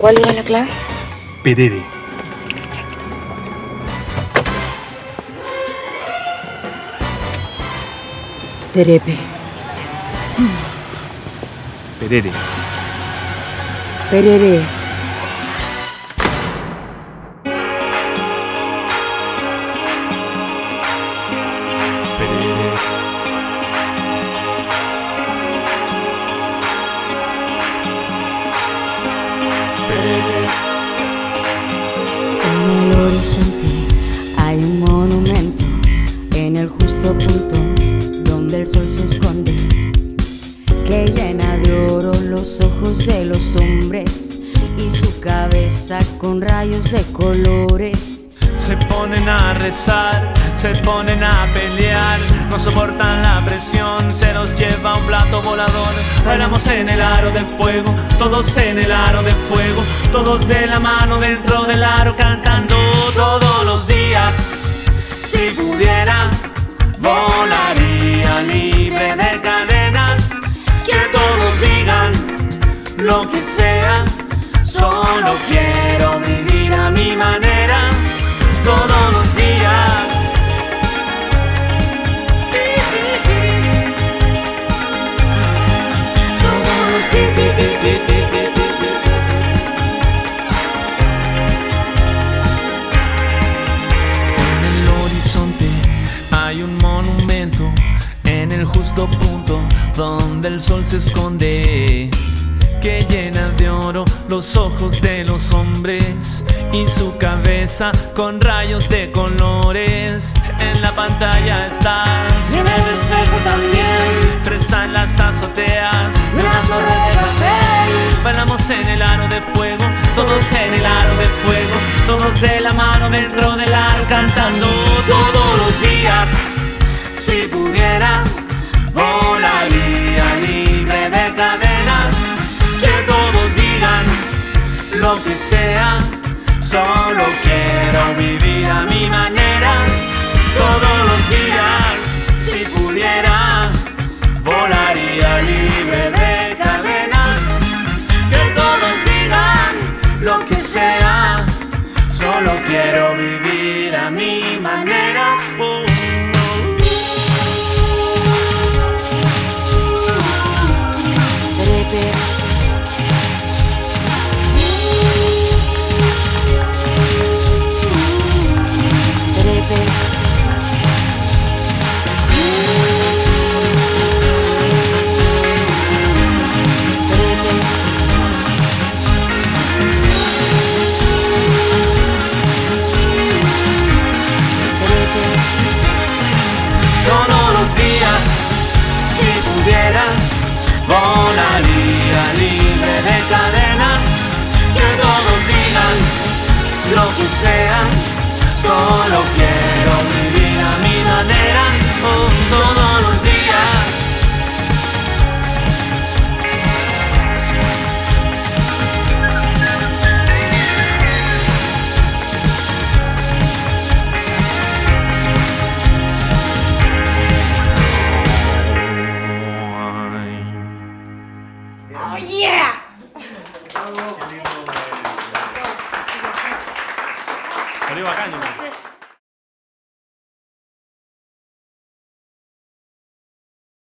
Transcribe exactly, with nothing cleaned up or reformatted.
¿Cuál era la clave? Perere. Perfecto. Terepe. Perere. Perere. Perere. Perere. En el horizonte hay un monumento, en el justo punto donde el sol se esconde, que llena de oro los ojos de los hombres y su cabeza con rayos de colores. Se ponen a rezar, se ponen a pelear, no soportan la presión, se los lleva un plato volador. Bailamos en el aro de fuego, todos en el aro de fuego, todos de la mano dentro del aro, cantando todos los días. Si pudiera, volaría libre de cadenas, que todos digan lo que sea, solo quiero vivir a mi manera. Todos los días. Todos los días. En el horizonte hay un monumento, en el justo punto donde el sol se esconde, que llena de oro los ojos de los hombres y su cabeza con rayos de colores. En la pantalla estás y en el espejo también, presa en las azoteas de una torre de papel. Bailamos en el aro de fuego, todos en el aro de fuego, todos de la mano dentro del aro, cantando todos los días. Si pudiera, volaría libre de cadenas, que todos digan lo que sea, solo quiero vivir a mi manera. Todos los días, si pudiera, volaría libre de cadenas, que todos digan lo que sea, solo quiero vivir a mi manera. Oh. Terepe. Terepe. Todos los días, si pudiera, volaría libre de cadenas, que todos digan lo que sea, solo quiero vivir a mi manera. Oh.